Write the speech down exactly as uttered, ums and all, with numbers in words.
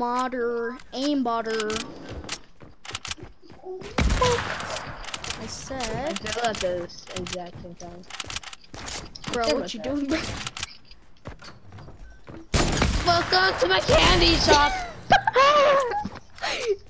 modder, aimbotter. I said. I do at those exact same time. Bro, Good what with you that. doing, bro? Welcome to my candy shop.